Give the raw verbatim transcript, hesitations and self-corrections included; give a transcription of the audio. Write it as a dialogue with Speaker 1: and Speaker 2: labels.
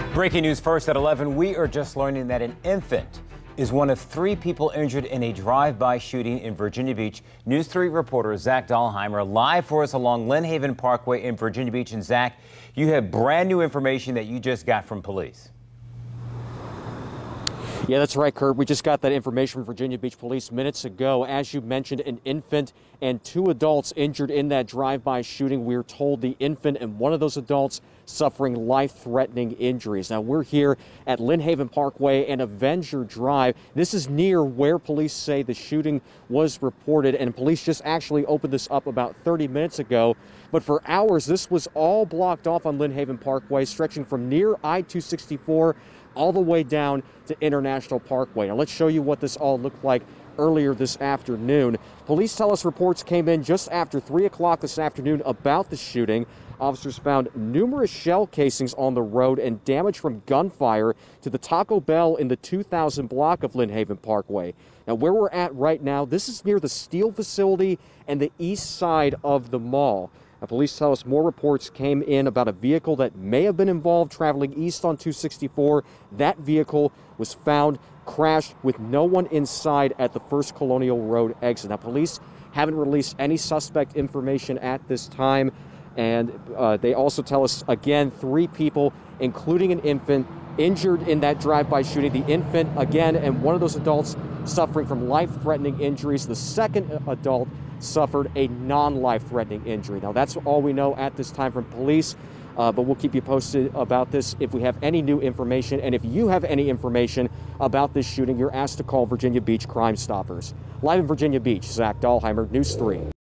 Speaker 1: Breaking news first at eleven. We are just learning that an infant is one of three people injured in a drive-by shooting in Virginia Beach. News three reporter Zach Dahlheimer live for us along Lynn Haven Parkway in Virginia Beach. And Zach, you have brand new information that you just got from police.
Speaker 2: Yeah, that's right, Kurt. We just got that information from Virginia Beach Police minutes ago. As you mentioned, an infant and two adults injured in that drive-by shooting. We're told the infant and one of those adults suffering life-threatening injuries. Now, we're here at Lynn Haven Parkway and Avenger Drive. This is near where police say the shooting was reported, and police just actually opened this up about thirty minutes ago. But for hours, this was all blocked off on Lynn Haven Parkway, stretching from near I two sixty-four all the way down to International Parkway. Now, let's show you what this all looked like earlier this afternoon. Police tell us reports came in just after three o'clock this afternoon about the shooting. Officers found numerous shell casings on the road and damage from gunfire to the Taco Bell in the two thousand block of Lynn Haven Parkway. Now, where we're at right now, this is near the steel facility and the east side of the mall. Now, police tell us more reports came in about a vehicle that may have been involved traveling east on two sixty-four. That vehicle was found crashed with no one inside at the First Colonial Road exit. Now, police haven't released any suspect information at this time. And uh, they also tell us, again, three people, including an infant, injured in that drive-by shooting. The infant, again, and one of those adults suffering from life-threatening injuries. The second adult suffered a non-life-threatening injury. Now, that's all we know at this time from police, uh, but we'll keep you posted about this if we have any new information. And if you have any information about this shooting, you're asked to call Virginia Beach Crime Stoppers. Live in Virginia Beach, Zach Dahlheimer, News three.